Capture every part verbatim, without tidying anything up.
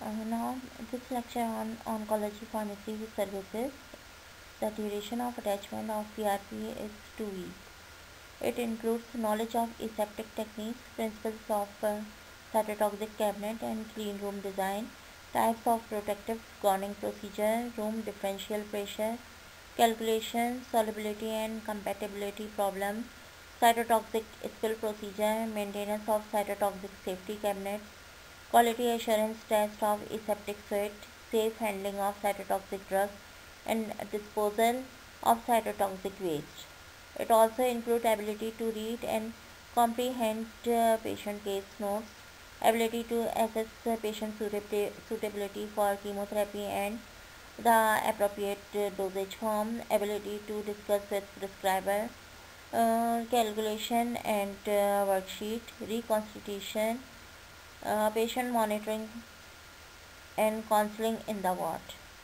Uh, now, this lecture on oncology pharmacy services. The duration of attachment of P R P is two weeks. It includes knowledge of aseptic techniques, principles of uh, cytotoxic cabinet and clean room design, types of protective gowning procedure, room differential pressure, calculation, solubility and compatibility problems, cytotoxic spill procedure, maintenance of cytotoxic safety cabinets, quality assurance test of aseptic suite, safe handling of cytotoxic drugs, and disposal of cytotoxic waste. It also includes ability to read and comprehend uh, patient case notes, ability to assess uh, patient suitability for chemotherapy and the appropriate uh, dosage form, ability to discuss with prescriber, uh, calculation and uh, worksheet, reconstitution, uh, patient monitoring and counseling in the ward.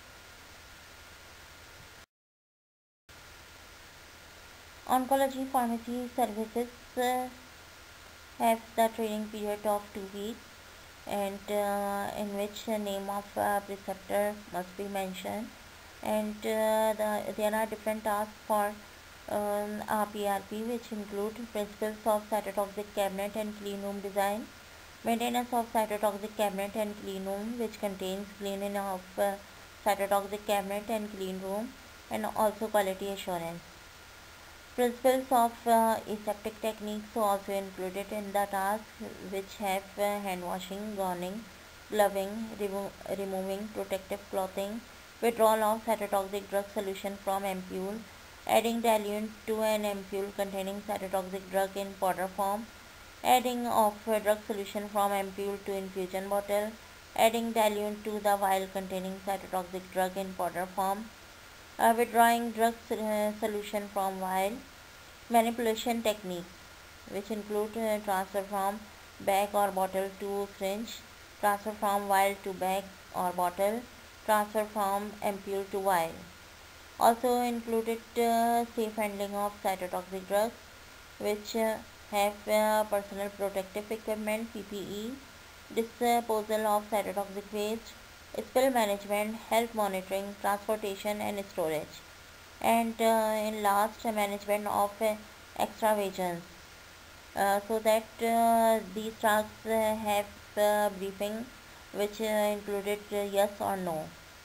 Oncology pharmacy services uh, have the training period of two weeks and uh, in which the name of uh, preceptor must be mentioned, and uh, the, there are different tasks for um, R P R P, which include principles of cytotoxic cabinet and clean room design, maintenance of cytotoxic cabinet and clean room, which contains cleaning of uh, cytotoxic cabinet and clean room, and also quality assurance. Principles of uh, aseptic techniques are also included in the task, which have uh, hand washing, gowning, gloving, remo- removing protective clothing, withdrawal of cytotoxic drug solution from ampule, adding diluent to an ampule containing cytotoxic drug in powder form, adding of uh, drug solution from ampule to infusion bottle, adding diluent to the vial containing cytotoxic drug in powder form, uh, withdrawing drug uh, solution from vial, manipulation techniques, which include uh, transfer from bag or bottle to syringe, transfer from vial to bag or bottle, transfer from ampule to vial. Also included uh, safe handling of cytotoxic drugs, which uh, have uh, personal protective equipment P P E, disposal of cytotoxic waste, spill management, health monitoring, transportation and storage, and uh, in last uh, management of uh, extravagances. Uh, so that uh, these tasks uh, have uh, briefing which uh, included uh, yes or no.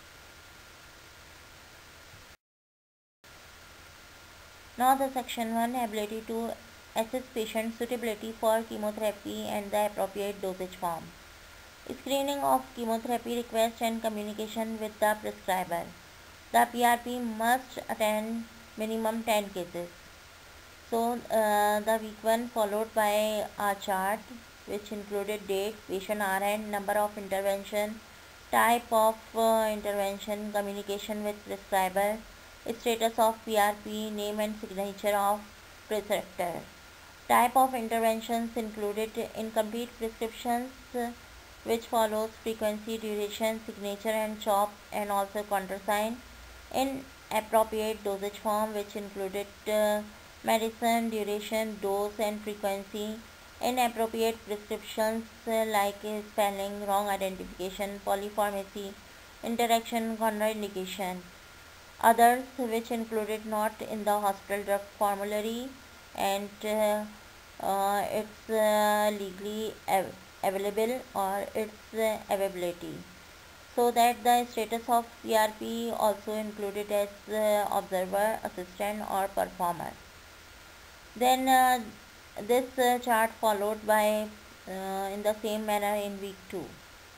Now the section one, ability to assess patient suitability for chemotherapy and the appropriate dosage form. Screening of chemotherapy request and communication with the prescriber. The P R P must attend minimum ten cases. So uh, the week one followed by a chart which included date, patient R N, number of intervention, type of uh, intervention, communication with prescriber, status of P R P, name and signature of preceptor. Type of interventions included incomplete prescriptions, uh, which follows frequency, duration, signature and CHOP, and also countersign. Inappropriate dosage form, which included uh, medicine, duration, dose and frequency. Inappropriate prescriptions uh, like uh, spelling, wrong identification, polypharmacy, interaction, contraindication. Others, which included not in the hospital drug formulary, and uh, uh, it's uh, legally av- available or its uh, availability. So that the status of P R P also included as uh, observer, assistant or performer. Then uh, this uh, chart followed by uh, in the same manner in week two.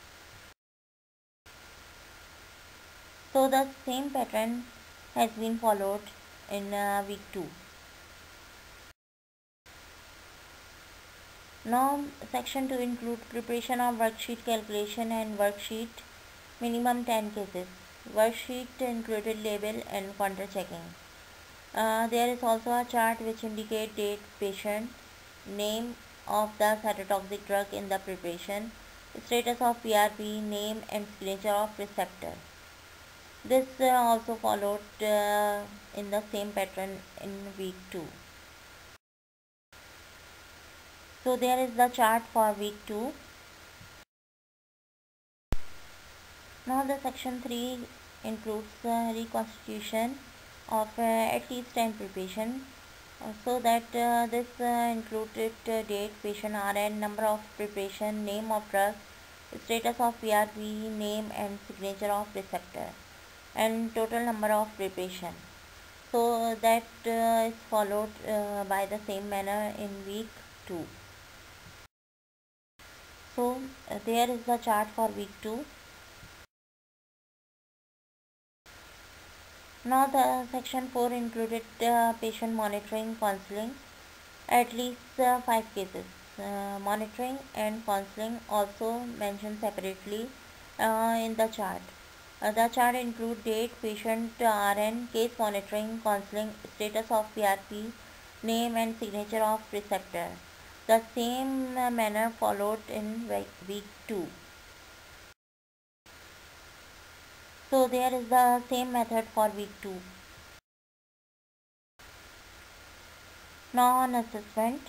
So the same pattern has been followed in uh, week two. Now section two include preparation of worksheet calculation and worksheet minimum ten cases. Worksheet included label and counter checking. Uh, there is also a chart which indicate date, patient, name of the cytotoxic drug in the preparation, status of P R P, name and signature of preceptor. This uh, also followed uh, in the same pattern in week two. So there is the chart for week two. Now the section three includes uh, reconstitution of uh, at least ten preparation. Uh, so that uh, this uh, included uh, date, patient R N, number of preparation, name of drug, status of P R P, name and signature of receptor, and total number of preparation. So that uh, is followed uh, by the same manner in week two. So uh, there is the chart for week two. Now the section four included uh, patient monitoring counseling, at least uh, five cases. Uh, monitoring and counseling also mentioned separately uh, in the chart. Uh, the chart include date, patient R N, case monitoring, counseling, status of P R P, name and signature of preceptor. The same uh, manner followed in week two. So there is the same method for week two. Now on assessment.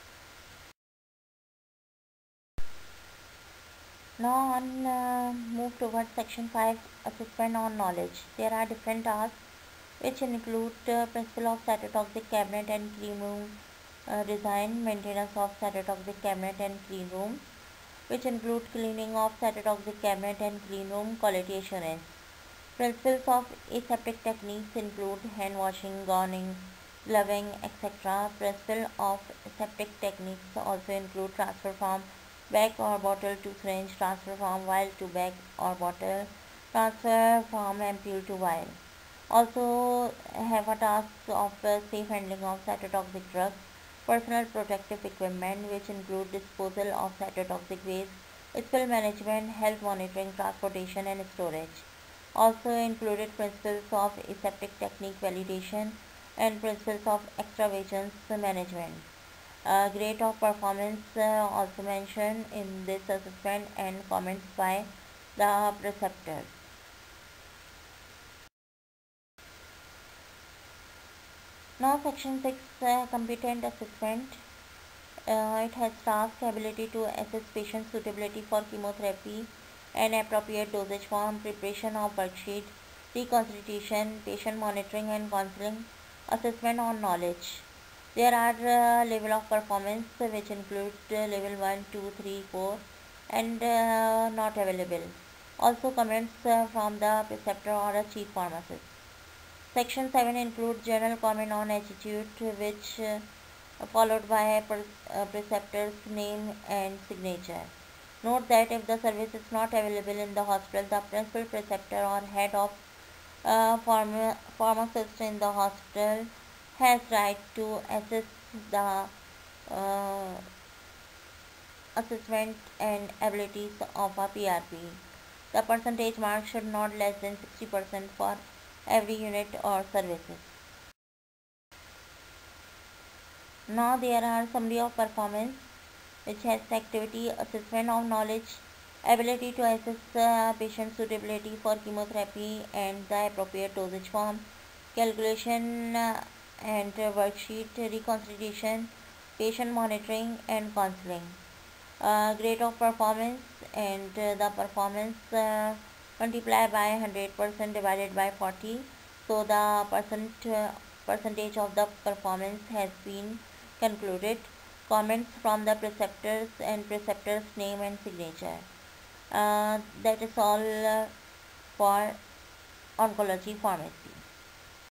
Now on uh, move towards section five, assessment on knowledge. There are different tasks which include uh, principle of cytotoxic cabinet and clean room uh, design, maintenance of cytotoxic cabinet and clean room, which include cleaning of cytotoxic cabinet and clean room, quality assurance. Principles of aseptic techniques include hand washing, gowning, gloving, et cetera. Principle of aseptic techniques also include transfer from bag or bottle to syringe, transfer from vial to bag or bottle, transfer from ampule to vial. Also have a task of uh, safe handling of cytotoxic drugs, personal protective equipment which include disposal of cytotoxic waste, spill management, health monitoring, transportation and storage. Also included principles of aseptic technique validation and principles of extravagance management. Uh, grade of performance uh, also mentioned in this assessment and comments by the preceptors. Now section six, uh, competent assessment. Uh, it has task ability to assess patient suitability for chemotherapy and appropriate dosage form, preparation of worksheet, reconstitution, patient monitoring and counseling, assessment on knowledge. There are uh, level of performance which include uh, level one, two, three, four and uh, not available. Also comments uh, from the preceptor or a chief pharmacist. Section seven includes general comment on attitude which uh, followed by a pre- uh, preceptor's name and signature. Note that if the service is not available in the hospital, the principal preceptor or head of uh, pharma- pharmacist in the hospital has right to assess the uh, assessment and abilities of a P R P. The percentage mark should not less than sixty percent for every unit or services. Now there are summary of performance which has activity, assessment of knowledge, ability to assess uh, patient suitability for chemotherapy and the appropriate dosage form, calculation uh, and uh, worksheet, reconstitution, patient monitoring and counseling. Uh, grade of performance and uh, the performance uh, multiply by one hundred percent divided by forty. So the percent uh, percentage of the performance has been concluded. Comments from the preceptors and preceptors name and signature. Uh, that is all uh, for oncology pharmacy.